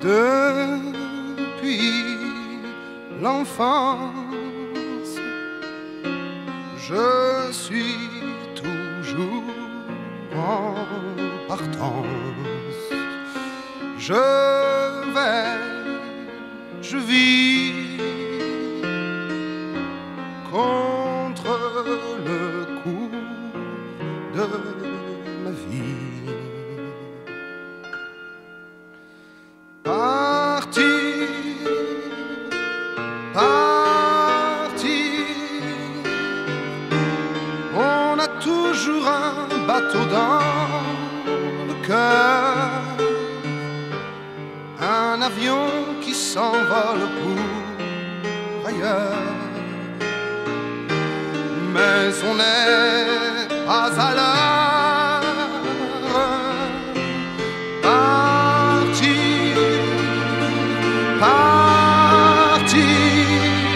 Depuis l'enfance, je suis toujours en partance. Je vis contre le cours de ma vie. Partir, partir, on a toujours un bateau dans le cœur, un avion qui s'envole pour ailleurs. Mais on n'est pas à l'heure. Partir, partir,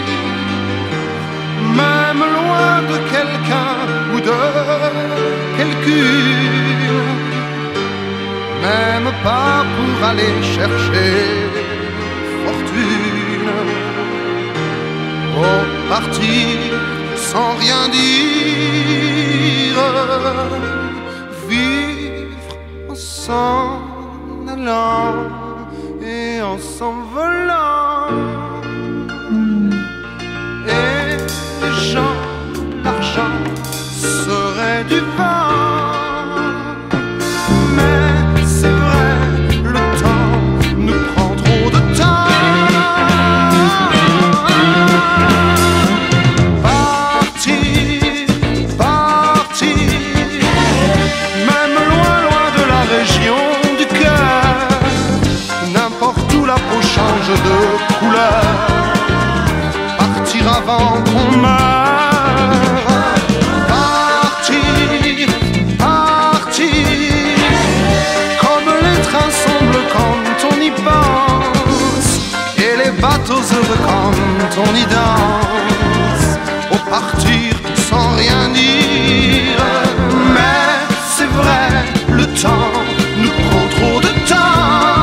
même loin de quelqu'un ou de quelqu'une, même pas pour aller chercher fortune. Oh, partir sans rien dire, vivre en s'en allant et en s'envolant. Et les gens, l'argent serait du vent. Mais c'est vrai, le temps nous prend trop de temps. De couleur, partir avant qu'on meure. Partir, partir, comme les trains semblent quand on y pense, et les bateaux heureux quand on y danse. Au partir sans rien dire, mais c'est vrai, le temps nous prend trop de temps.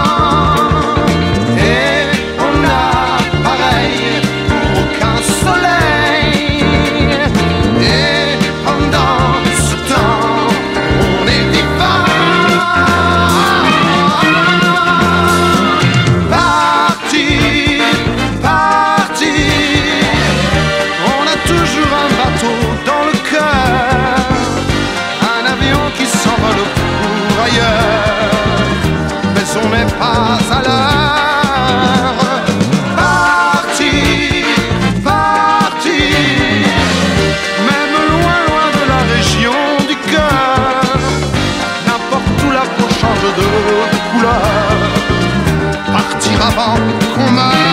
Mais on n'est pas à l'heure. Partir, partir, même loin, loin de la région du cœur, n'importe où la peau change de couleur. Partir avant qu'on meure.